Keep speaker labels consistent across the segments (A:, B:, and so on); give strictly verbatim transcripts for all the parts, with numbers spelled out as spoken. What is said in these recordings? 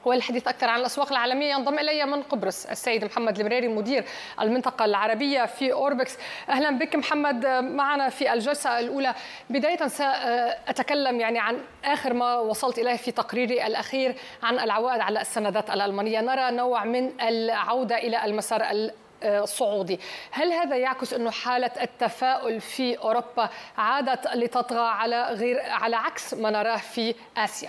A: والحديث أكثر عن الأسواق العالمية ينضم إلي من قبرص السيد محمد المريري مدير المنطقة العربية في أوربكس. أهلا بك محمد معنا في الجلسة الأولى. بداية سأتكلم يعني عن آخر ما وصلت إليه في تقريري الأخير عن العوائد على السندات الألمانية. نرى نوع من العودة إلى المسار الصعودي. هل هذا يعكس أنه حالة التفاؤل في أوروبا عادت لتطغى على غير على عكس ما نراه في آسيا؟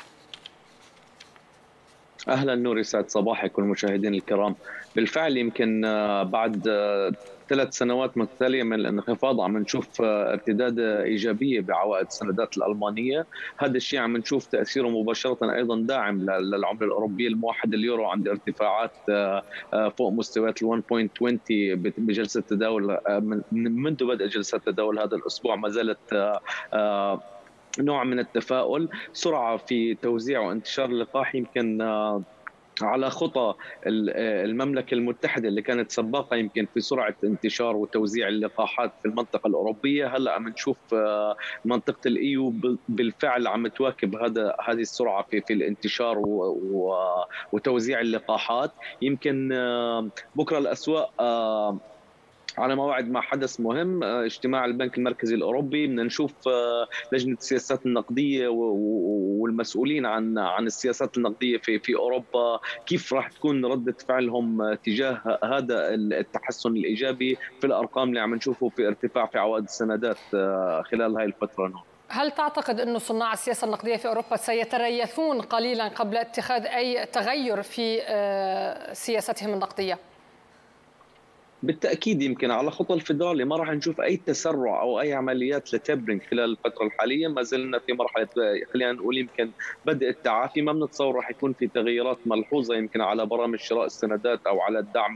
B: أهلا نور، يسعد صباحك والمشاهدين الكرام. بالفعل يمكن بعد ثلاث سنوات متتالية من الانخفاض عم نشوف ارتداد إيجابية بعوائد السندات الألمانية. هذا الشيء عم نشوف تأثيره مباشرة أيضا داعم للعملة الأوروبية. الموحد اليورو عند ارتفاعات فوق مستويات ال واحد فاصلة عشرين بجلسة تداول منذ بدء جلسة تداول هذا الأسبوع. ما زالت نوع من التفاؤل، سرعة في توزيع وانتشار اللقاح. يمكن على خطى المملكة المتحدة اللي كانت سباقة يمكن في سرعة انتشار وتوزيع اللقاحات في المنطقة الأوروبية، هلا عم نشوف منطقة الإيو بالفعل عم تواكب هذا هذه السرعة في في الانتشار وتوزيع اللقاحات. يمكن بكرة الأسواق على موعد مع حدث مهم، اجتماع البنك المركزي الأوروبي. بدنا نشوف لجنة السياسات النقدية والمسؤولين عن عن السياسات النقدية في في أوروبا كيف راح تكون ردة فعلهم تجاه هذا التحسن الإيجابي في الأرقام اللي عم نشوفه في ارتفاع في عوائد السندات خلال هاي الفترة.
A: هل تعتقد أن صناع السياسة النقدية في أوروبا سيتريثون قليلا قبل اتخاذ أي تغير في سياستهم النقدية؟
B: بالتأكيد يمكن على خطى الفيدرالي ما راح نشوف أي تسرع أو أي عمليات لتبرنج خلال الفترة الحالية. ما زلنا في مرحلة خلينا نقول يمكن بدء التعافي. ما بنتصور راح يكون في تغييرات ملحوظة يمكن على برامج شراء السندات أو على الدعم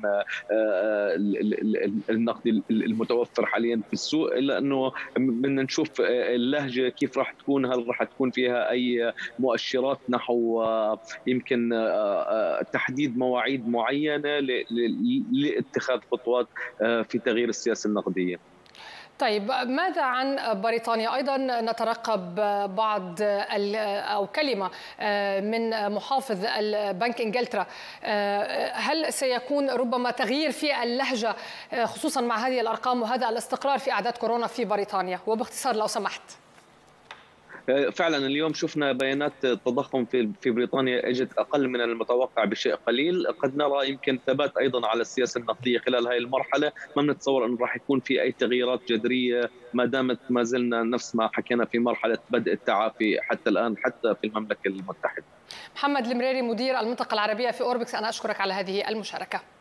B: النقدي المتوفر حاليا في السوق، إلا أنه بدنا نشوف اللهجة كيف راح تكون. هل راح تكون فيها أي مؤشرات نحو يمكن تحديد مواعيد معينة لاتخاذ خطوات في تغيير السياسة النقدية؟
A: طيب ماذا عن بريطانيا؟ أيضا نترقب بعض أو كلمة من محافظ البنك إنجلترا. هل سيكون ربما تغيير في اللهجة خصوصا مع هذه الأرقام وهذا الاستقرار في أعداد كورونا في بريطانيا؟ وباختصار لو سمحت.
B: فعلا اليوم شفنا بيانات التضخم في في بريطانيا اجت اقل من المتوقع بشيء قليل. قد نرى يمكن ثبات ايضا على السياسه النقديه خلال هذه المرحله. ما بنتصور انه راح يكون في اي تغييرات جذريه ما دامت ما زلنا نفس ما حكينا في مرحله بدء التعافي حتى الان حتى في المملكه المتحده.
A: محمد المريري مدير المنطقه العربيه في أوربكس، انا اشكرك على هذه المشاركه.